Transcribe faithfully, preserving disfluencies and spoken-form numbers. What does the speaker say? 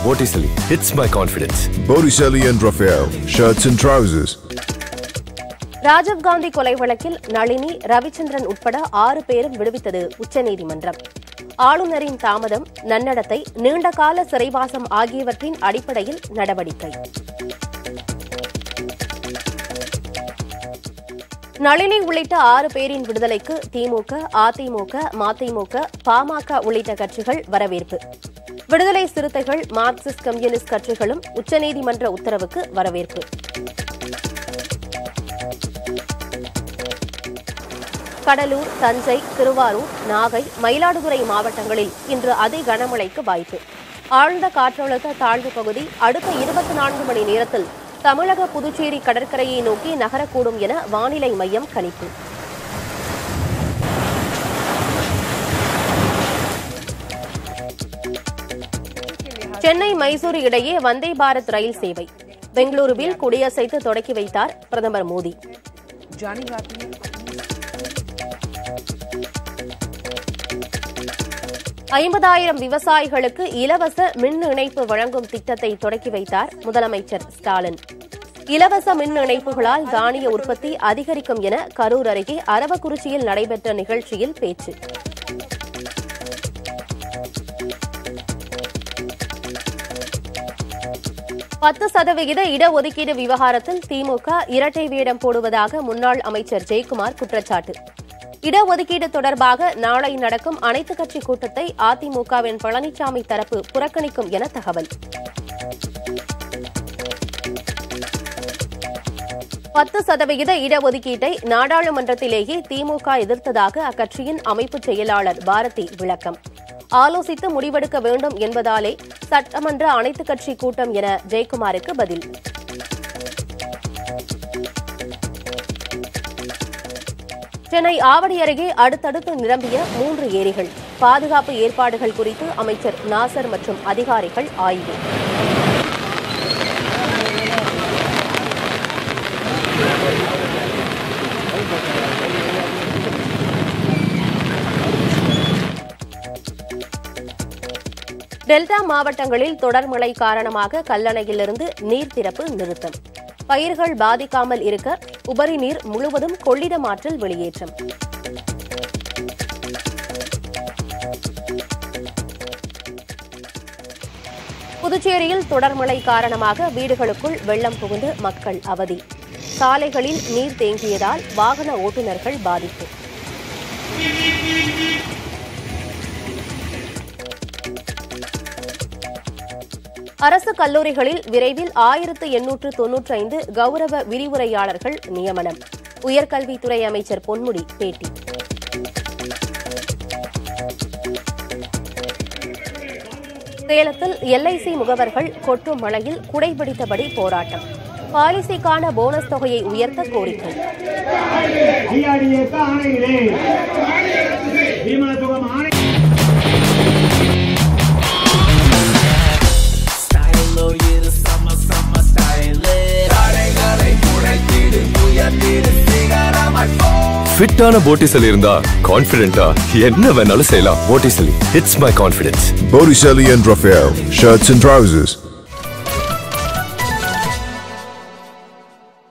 Botticelli, it's my confidence. Botticelli and Raphael, shirts and trousers. Rajiv Gandhi கொலை வழக்கில் நளினி, ரவிச்சந்திரன் உட்பட ஆறு பேரும் விடுவித்தது உச்சநீதிமன்றம். ஆளுநரின் தாமதம், நன்னடத்தை, நீண்டகால சிறைவாசம் ஆகியவற்றின் அடிப்படையில் நடவடிக்கை. நளினி உள்ளிட்ட ஆறு பேரின் விடுதலைக்கு திமுக, அதிமுக, மதிமுக, பாமக உள்ளிட்ட கட்சிகள் வரவேற்பு. விடுதலை சிறுத்தைகள், மார்க்சிஸ்ட் கம்யூனிஸ்ட் கட்சிகளும் உச்சநீதிமன்ற உத்தரவுக்கு வரவேற்பு. கடலூர், தஞ்சை, திருவாரூர், நாகை, மயிலாடுதுறை மாவட்டங்களில் இன்று அதி கனமழைக்கு வாய்ப்பு. ஆழ்ந்த காற்றழுத்த தாழ்வு பகுதி அடுத்த இருபத்தி நான்கு மணி நேரத்தில் தமிழக, புதுச்சேரி கடற்கரையை நோக்கி நகரக்கூடும் என வானிலை மையம் கணிப்பு. சென்னை, மைசூரு இடையே வந்தே பாரத் ரயில் சேவை பெங்களூருவில் கொடியசைத்து தொடக்கி வைத்தார் பிரதமர் மோடி. ஐம்பதாயிரம் விவசாயிகளுக்கு இலவச மின் இணைப்பு வழங்கும் திட்டத்தை தொடக்கி வைத்தார் முதலமைச்சர் ஸ்டாலின். இலவச மின் இணைப்புகளால் தானிய உற்பத்தி அதிகரிக்கும் என கரூர் அருகே அரவக்குறிச்சியில் நடைபெற்ற நிகழ்ச்சியில் பேச்சு. பத்து சதவிகித இடஒதுக்கீடு விவகாரத்தில் திமுக இரட்டை வேடம் போடுவதாக முன்னாள் அமைச்சர் ஜெயக்குமார் குற்றச்சாட்டு. இடஒதுக்கீடு தொடர்பாக நாளை நடக்கும் அனைத்துக் கட்சி கூட்டத்தை அதிமுகவின் பழனிசாமி தரப்பு புறக்கணிக்கும் என தகவல். பத்து சதவிகித இடஒதுக்கீட்டை நாடாளுமன்றத்திலேயே திமுக எதிர்த்ததாக அக்கட்சியின் அமைப்பு செயலாளர் பாரதி விளக்கம். ஆலோசித்து முடிவெடுக்க வேண்டும் என்பதாலே சட்டமன்ற அனைத்துக் கட்சி கூட்டம் என ஜெயக்குமாருக்கு பதில். சென்னை ஆவடி அருகே அடுத்தடுத்து நிரம்பிய மூன்று ஏரிகள். பாதுகாப்பு ஏற்பாடுகள் குறித்து அமைச்சர் நாசர் மற்றும் அதிகாரிகள் ஆய்வு. டெல்டா மாவட்டங்களில் தொடர் மழை காரணமாக கல்லணையிலிருந்து நீர் திறப்பு நிறுத்தம். பயிர்கள் பாதிக்காமல் இருக்க உபரி நீர் முழுவதும் கொள்ளிடம் ஆற்றில் வெளியேற்றம். புதுச்சேரியில் தொடர் மழை காரணமாக வீடுகளுக்குள் வெள்ளம் புகுந்து மக்கள் அவதி. சாலைகளில் நீர் தேங்கியதால் வாகன ஓட்டுநர்கள் பாதிப்பு. அரசு கல்லூரிகளில் விரைவில் ஆயிரத்து எண்ணூற்று தொன்னூற்றி ஐந்து கௌரவ விரிவுரையாளர்கள் நியமனம். உயர்கல்வித்துறை அமைச்சர் பொன்முடி பேட்டி. சேலத்தில் எல்ஐசி முகவர்கள் கொட்டும் மழையில் குடைபிடித்தபடி போராட்டம். பாலிசிக்கான போனஸ் தொகையை உயர்த்த கோரிக்கை. ஃபிட்டான Botticelli இருந்தா கான்ஃபிடென்ட்டா என்ன வேணாலும் செய்யலாம். Botticelli, it's my confidence. Botticelli and Raphael, shirts and trousers.